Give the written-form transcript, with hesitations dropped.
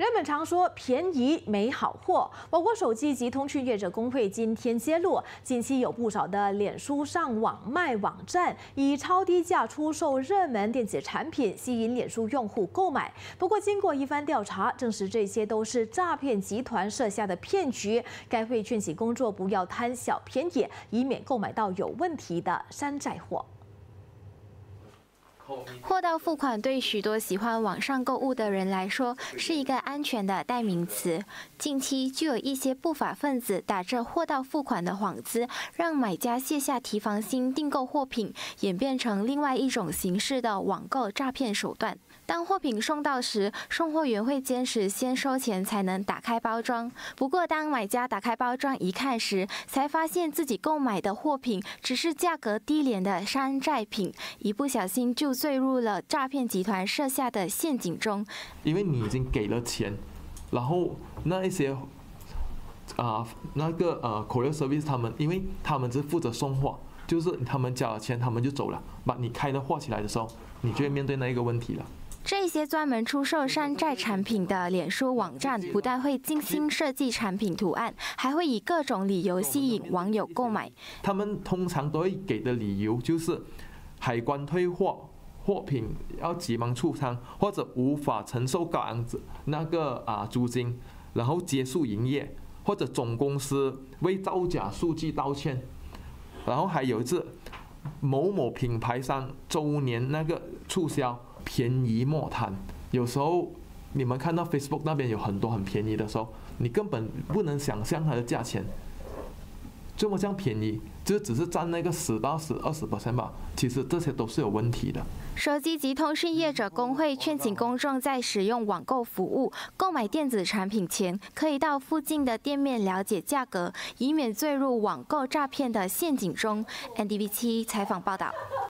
人们常说便宜没好货。我国手机及通讯业者工会今天揭露，近期有不少的脸书上网卖网站以超低价出售热门电子产品，吸引脸书用户购买。不过，经过一番调查，证实这些都是诈骗集团设下的骗局。该会劝请公众不要贪小便宜，以免购买到有问题的山寨货。 货到付款对许多喜欢网上购物的人来说是一个安全的代名词。近期就有一些不法分子打着货到付款的幌子，让买家卸下提防心订购货品，演变成另外一种形式的网购诈骗手段。当货品送到时，送货员会坚持先收钱才能打开包装。不过，当买家打开包装一看时，才发现自己购买的货品只是价格低廉的山寨品，一不小心就坠入了诈骗集团设下的陷阱中。 因为你已经给了钱，然后那一些courier service 因为他们只负责送货，就是他们交了钱，他们就走了。把你开的货起来的时候，你就会面对那一个问题了。 这些专门出售山寨产品的脸书网站，不但会精心设计产品图案，还会以各种理由吸引网友购买。 他们通常都会给的理由就是海关退货。 货品要急忙出仓，或者无法承受高昂租金，然后结束营业，或者总公司为造假数据道歉，然后还有一次某某品牌商周年促销，便宜莫贪。有时候你们看到 Facebook 那边有很多很便宜的时候，你根本不能想象它的价钱。 这么便宜，就只是占那个10到20% 吧。其实这些都是有问题的。 手机及通讯业者工会劝请公众在使用网购服务、购买电子产品前，可以到附近的店面了解价格，以免坠入网购诈骗的陷阱中。NDV7采访报道。